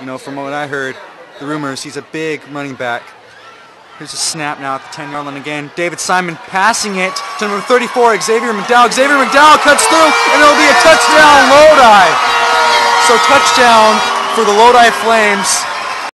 You know, from what I heard, the rumors, he's a big running back. Here's a snap now at the 10-yard line again. David Simon passing it to number 34, Xavier McDowell. Xavier McDowell cuts through, and it'll be a touchdown, Lodi. So touchdown for the Lodi Flames.